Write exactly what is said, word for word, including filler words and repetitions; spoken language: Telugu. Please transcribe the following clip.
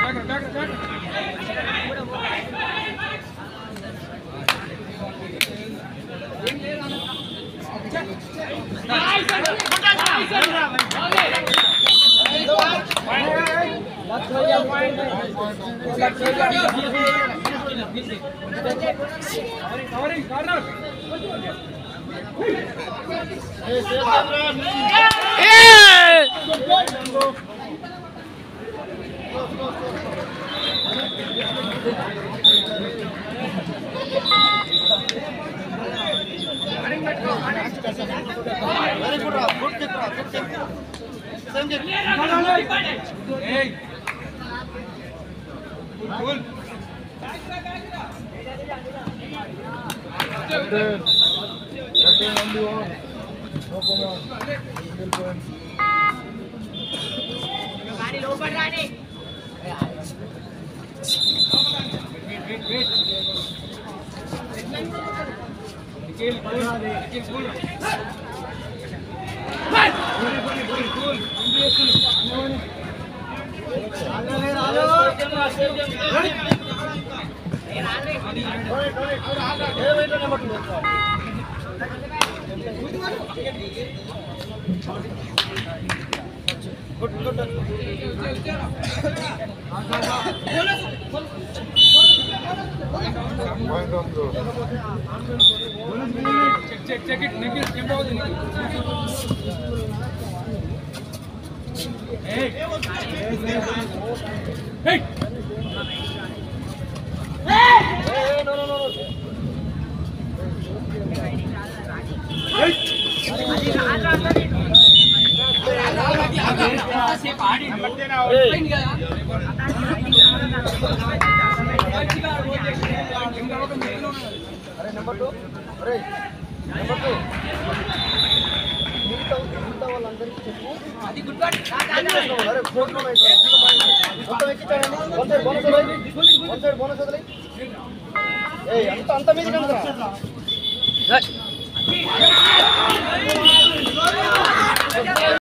Very good, good kick, good kick. Same kick. Hey. Cool. Captain. Captain on the wall. No come on. Single point. Gadi low पर Gadi. Wait, wait, wait. Nikhil, cool. Nikhil, cool. Cool, cool, cool, cool. Good, good. Wind up, bro. Check, check, check it. Nikhil, jump out. Hey. Hey. Hey, no, no, no. Hey. अरे नंबर दो अरे नंबर दो मिगता मिगता వాళ్ళందరికీ చెప్పు అది గుడ్ బాట్ అరే ఫోర్ లో అయితే మొత్తం ఎక్కించారండి వన్ సైడ్ బోనస్ వదిలి వన్ సైడ్ బోనస్ వదిలి ఏయ్ అంత అంత మీద కమరా